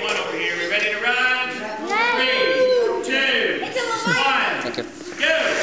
everyone over here. We ready to run? 3, 2, 1, Thank you. go!